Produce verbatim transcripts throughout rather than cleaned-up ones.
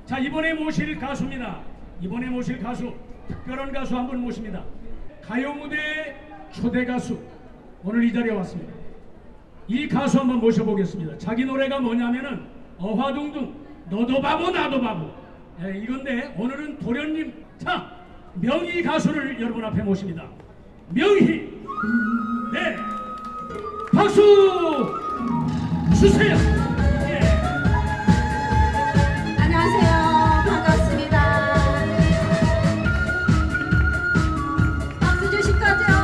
자, 이번에 모실 가수입니다. 이번에 모실 가수, 특별한 가수 한 분 모십니다. 가요 무대의 초대 가수, 오늘 이 자리에 왔습니다. 이 가수 한번 모셔보겠습니다. 자기 노래가 뭐냐면은 어화둥둥, 너도 바보 나도 바보. 예, 이건데 오늘은 도련님, 자, 명희 가수를 여러분 앞에 모십니다. 명희, 네, 박수 주세요. 예. 안녕하세요. 반갑습니다. 박수 주실 거죠?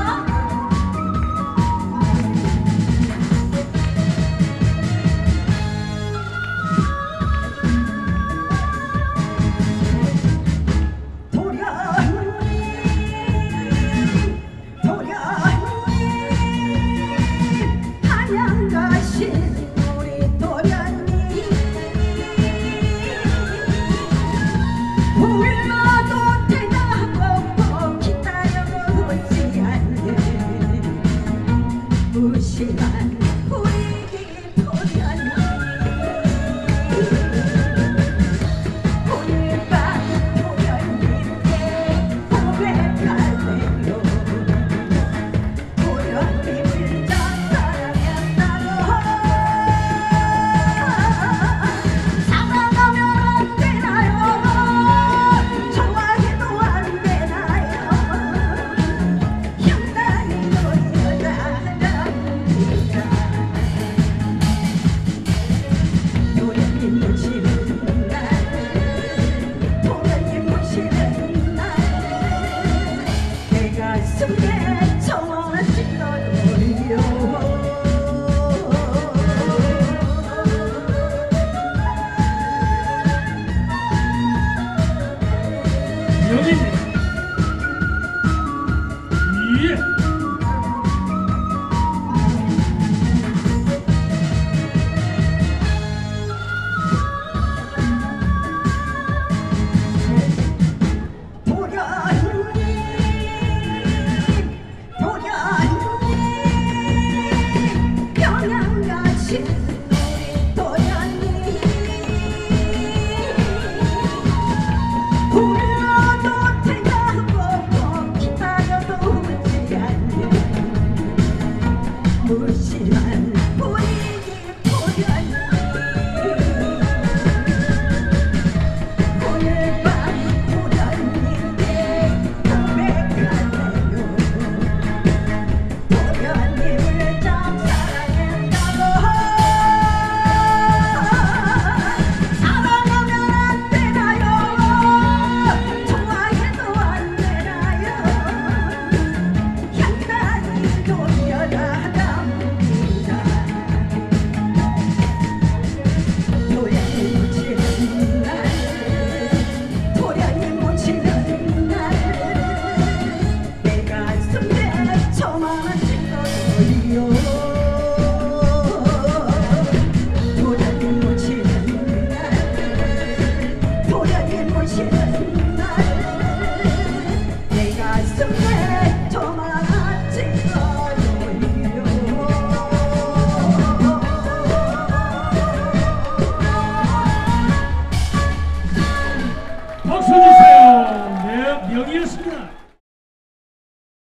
우리